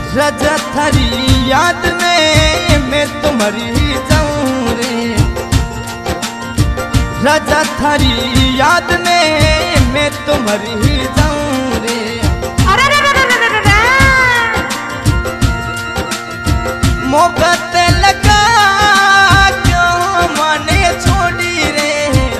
राजा थारी याद में मैं तो मरी जाऊं रे, राजा थारी याद में मैं तो मरी जाऊं रे। मौका ते लगा क्यों माने छोड़ी रे,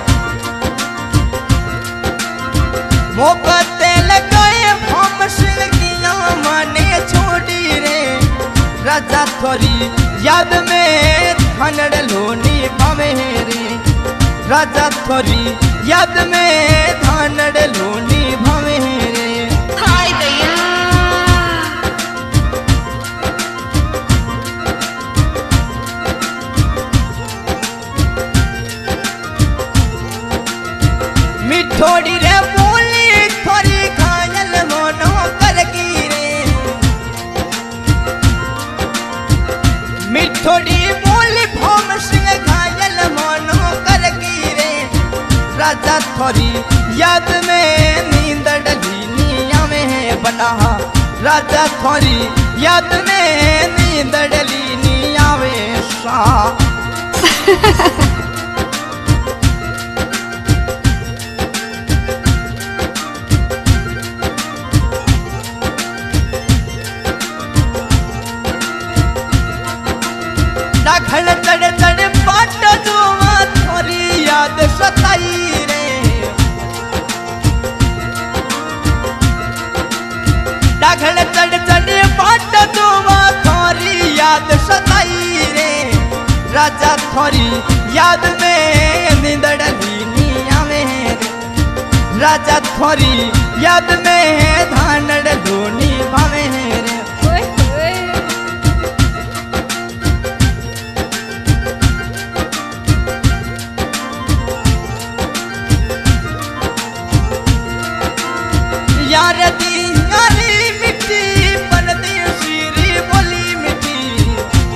मौका ते लगाए हम सिलगिया माने छोड़ी रे। राजा थोरी याद में धनड़ लोनी भावे रे, राजा थोरी याद में धनड़ लोनी भावे रे। हाय दैया मिठोड़ी रे बोली थोड़ी घायल मोनो करगी रे, मिठोड़ी बोली भोम सिंह घायल मोनो करगी रे। राजा थोरी याद में नींद डली आवे बना, राजा थोरी याद में नींद डली आवे सा। खड़ चढ़ चढ़ बाट जुआ थोरी याद सताई रे, खड़ चढ़ चढ़ बाट जुआ थोरी याद सताई रे। राजा थोरी याद में नींद डली आवे रे, राजा थोरी याद में धानड़ लोनी भावे रे। यार दी यारी मिट्टी बन दी शीरी बोली मिट्टी,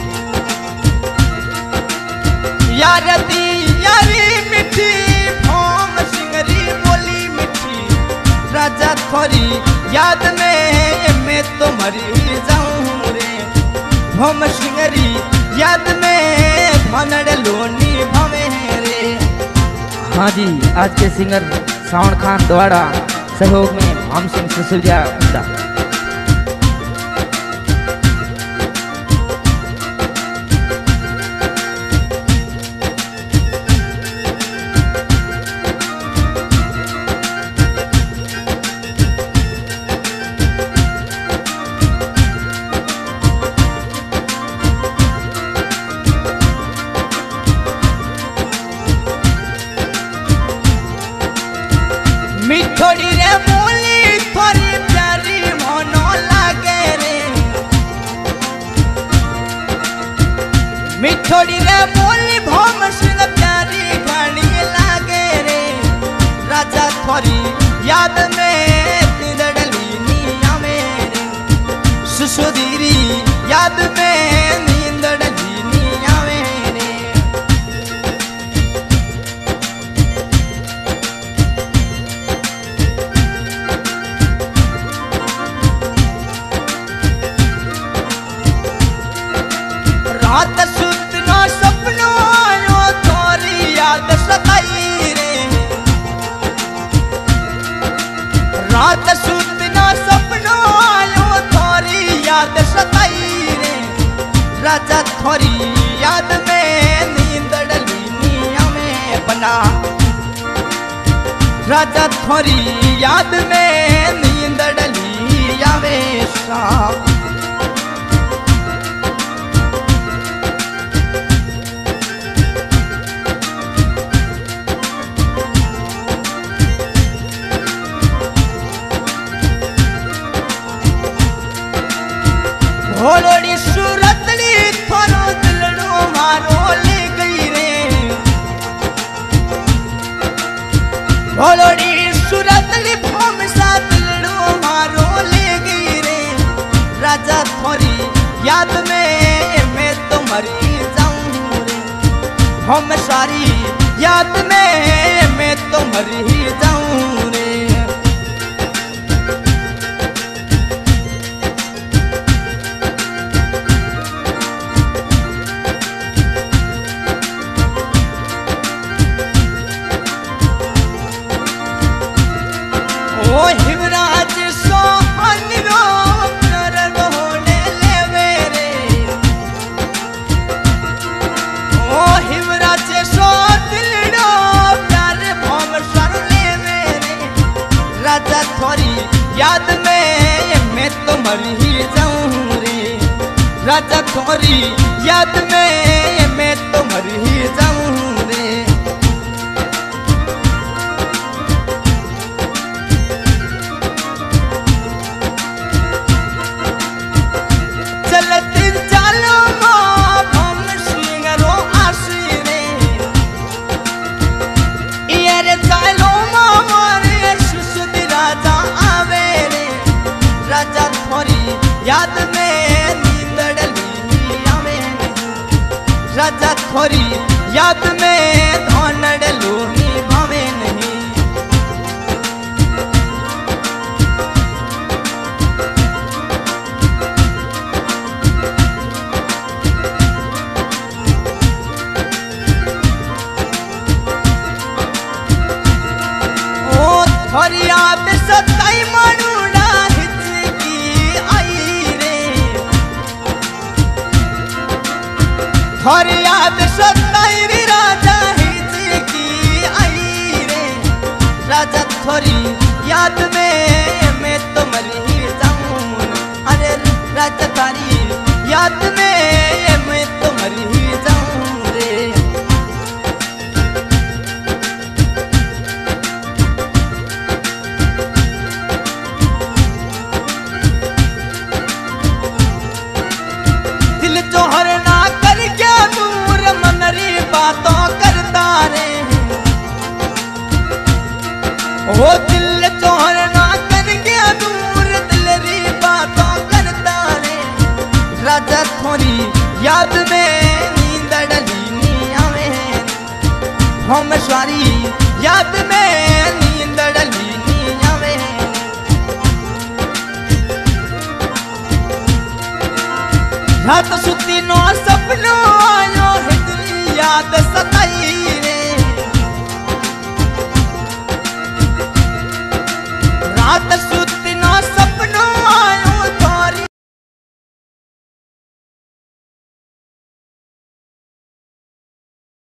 यार दी यारी मिट्टी भोम सिंगरी बोली मिट्टी। राजा थोरी याद में मैं तो मरी जाऊं रे, भोम सिंगरी याद में धनड़ लोनी भावे रे। हाँ जी, आज के सिंगर सावन खान द्वारा सहयोग में हम सिंह सिसोदिया उमदा। मिठोड़ी रे बोली थोड़ी प्यारी मोनो लागे रे, मिठोड़ी रे बोली भोम सिंह प्यारी घानी लागे रे। राजा थोरी याद में नींद डली आवे रे, सुसुदीरी याद में नींद डली आवे रे। रात सुतनो सपनो आयो थोरी याद सताई रे, रात सुतनो सपनो आयो थोरी याद सताई रे। राजा थोरी याद में नींद डली आवे बना, राजा थोरी याद में नींद डली आवे सा। भोलोड़ी सूरतली थोरो दिलड़ो मारो ले गई रे, भोलोड़ी सूरतली भोम सा दिलड़ो मारो ले गई रे। राजा थोरी याद में मैं तो मरी जाऊं रे, भोम सारी याद में मैं तो मरी जाऊं रे। जाऊं रे राजा थोरी याद में मैं तो मर ही जाऊं रे। चलती चालो हम सिंगरो आशी रे यार चालो मारे सुसुद राजा आवे रे राजा थोरी याद में नींदड़ली आवे राजा थोरी याद में धोनड़लू निभावे नहीं। थोरी याद सताई मनुड़ा हिचकी आई रे थोरी याद सताई रे राजा हिचकी आई रे राजा थोरी याद में मैं तो मर ही जाऊं अरे राजा तारी याद में मैं तो मर ही जाऊं रे। जोहर ना कर क्या दूर मनरी बातों करता रे वो दिल जोहर ना कर क्या दूर दिलरी बातों करता रे राजा थोरी याद में नींदड़ली नी आवे हम स्वारी याद में नींदड़ली नी आवे। रात सुती नो सपनो आयो हिजरी याद सताई रे रात